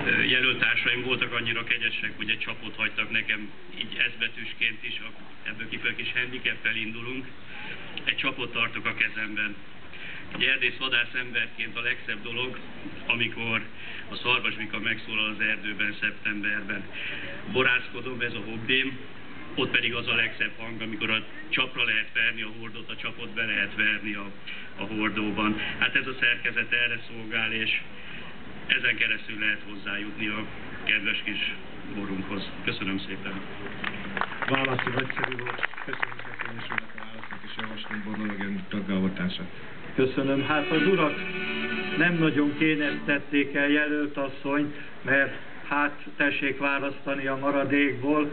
jelöltársaim voltak annyira kegyesek, hogy egy csapot hagytak nekem, így S-betűsként is, ebből kifele kis handicappel indulunk. Egy csapot tartok a kezemben. Egy erdészvadász emberként a legszebb dolog, amikor a szarvasbika megszólal az erdőben, szeptemberben. Borászkodom, ez a hobbim, ott pedig az a legszebb hang, amikor a csapra lehet verni a hordót, a csapot be lehet verni a hordóban. Hát ez a szerkezet erre szolgál, és ezen keresztül lehet hozzájutni a kedves kis borunkhoz. Köszönöm szépen. Válasza nagyszerű volt. Köszönöm szépen is a válasznak, és javaslom Bornologén taggalvatását. Köszönöm. Hát az urak nem nagyon kényeztették el jelölt asszonyt, mert hát tessék választani a maradékból.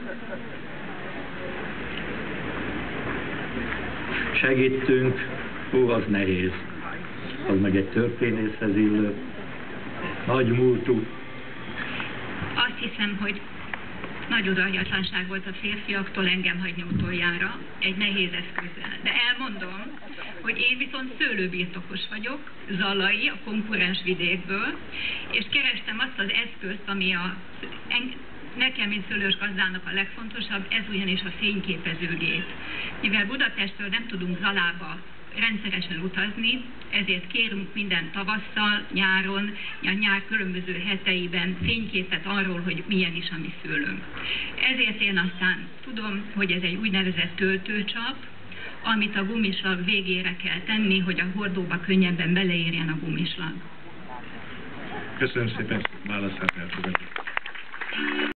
Segítünk. Hú, az nehéz. Az meg egy történészhez illő. Nagy múltú. Azt hiszem, hogy nagy udvariatlanság volt a férfiaktól engem hagyni utoljára, egy nehéz eszközzel. De elmondom, hogy én viszont szőlőbirtokos vagyok, zalai, a konkurens vidékből, és kerestem azt az eszközt, ami nekem, mint szőlős gazdának a legfontosabb, ez ugyanis a fényképezőgép. Mivel Budapestről nem tudunk Zalába rendszeresen utazni, ezért kérünk minden tavasszal, nyáron, a nyár különböző heteiben fényképet arról, hogy milyen is a mi szőlőnk. Ezért én aztán tudom, hogy ez egy úgynevezett töltőcsap, amit a gumislag végére kell tenni, hogy a hordóba könnyebben beleérjen a gumislag. Köszönöm szépen, válaszát elfogadjuk.